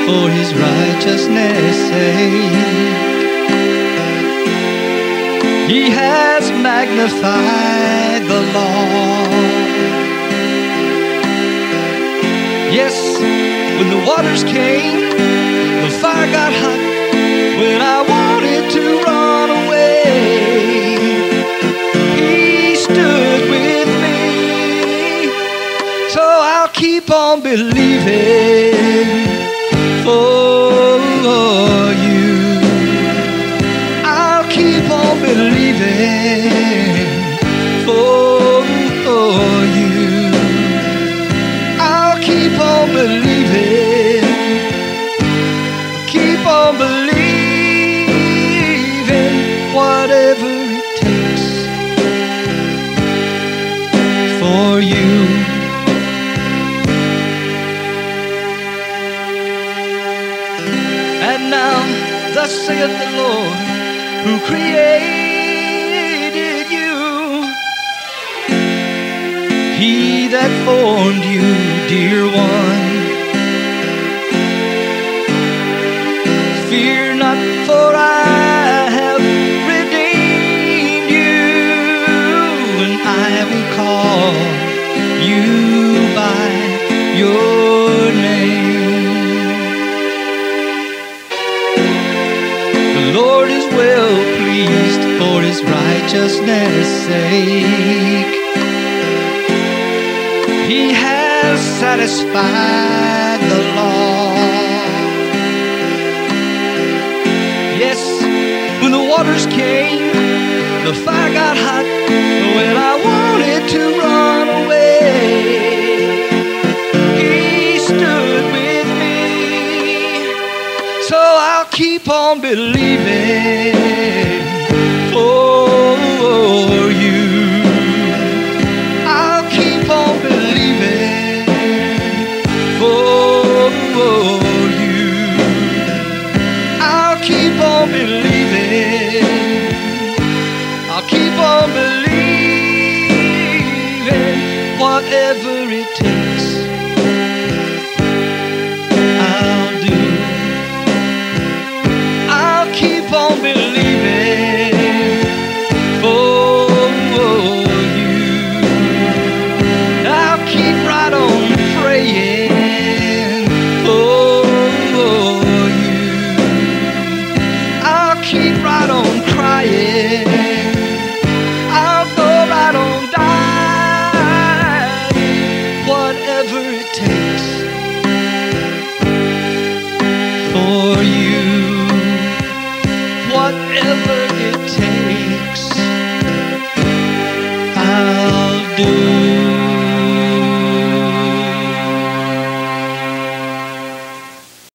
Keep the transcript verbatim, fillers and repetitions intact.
for his righteousness' sake. He has magnified the law. Yes, when the waters came, the fire got hot. When I wanted to run away, he stood with me. So I'll keep on believing for you. I'll keep on believing for you. I'll keep on believing. Keep on believing. Whatever it takes for you. And now, thus saith the Lord, who created you, he that formed you, dear one. Fear not, for I have redeemed you, and I will call you by your name. The Lord is well pleased for his righteousness' sake. He has satisfied the law. Yes, when the waters came, the fire got hot. When I wanted to run away, he stood with me. So I'll keep on believing for you. I'll keep on believing for you. I'll keep on believing. I'll keep on believing. Whatever it takes, I'll do. I'll keep on believing for you. I'll keep right on praying for you. I'll keep right on crying. I'll go right on dying. Whatever it takes for you. Whatever it takes, I'll do.